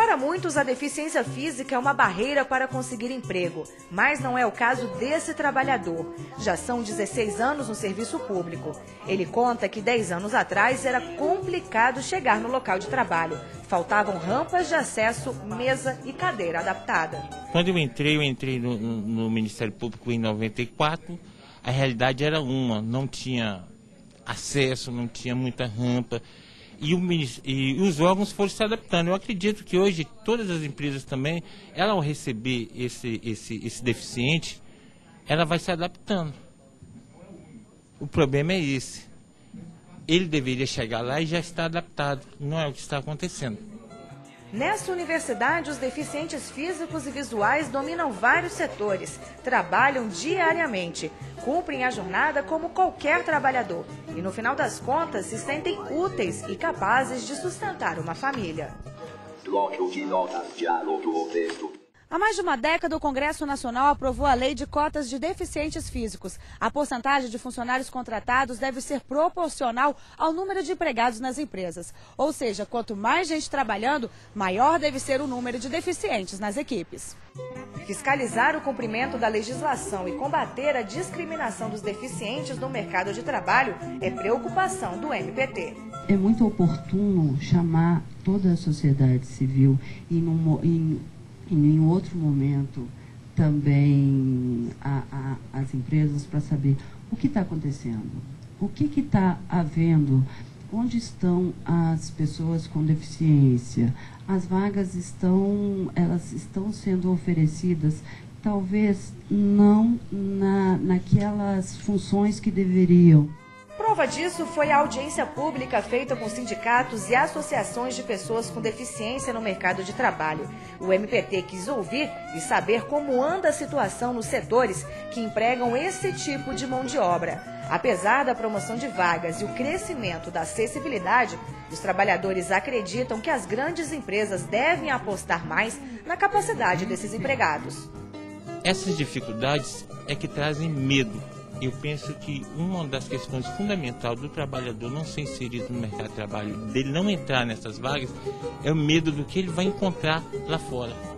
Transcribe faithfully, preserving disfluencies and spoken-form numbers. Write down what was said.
Para muitos, a deficiência física é uma barreira para conseguir emprego, mas não é o caso desse trabalhador. Já são dezesseis anos no serviço público. Ele conta que dez anos atrás era complicado chegar no local de trabalho. Faltavam rampas de acesso, mesa e cadeira adaptada. Quando eu entrei, eu entrei no, no Ministério Público em noventa e quatro, a realidade era uma, não tinha acesso, não tinha muita rampa. E, o, e os órgãos foram se adaptando. Eu acredito que hoje todas as empresas também, ela ao receber esse, esse, esse deficiente, ela vai se adaptando. O problema é esse. Ele deveria chegar lá e já está adaptado. Não é o que está acontecendo. Nessa universidade, os deficientes físicos e visuais dominam vários setores, trabalham diariamente, cumprem a jornada como qualquer trabalhador e, no final das contas, se sentem úteis e capazes de sustentar uma família. Há mais de uma década, o Congresso Nacional aprovou a Lei de Cotas de Deficientes Físicos. A porcentagem de funcionários contratados deve ser proporcional ao número de empregados nas empresas. Ou seja, quanto mais gente trabalhando, maior deve ser o número de deficientes nas equipes. Fiscalizar o cumprimento da legislação e combater a discriminação dos deficientes no mercado de trabalho é preocupação do M P T. É muito oportuno chamar toda a sociedade civil e num, em, em outro momento também a, a, as empresas para saber o que está acontecendo, o que está havendo, onde estão as pessoas com deficiência. As vagas estão, elas estão sendo oferecidas, talvez não na, naquelas funções que deveriam. Prova disso foi a audiência pública feita com sindicatos e associações de pessoas com deficiência no mercado de trabalho. O M P T quis ouvir e saber como anda a situação nos setores que empregam esse tipo de mão de obra. Apesar da promoção de vagas e o crescimento da acessibilidade, os trabalhadores acreditam que as grandes empresas devem apostar mais na capacidade desses empregados. Essas dificuldades é que trazem medo. Eu penso que uma das questões fundamentais do trabalhador não ser inserido no mercado de trabalho, dele não entrar nessas vagas, é o medo do que ele vai encontrar lá fora.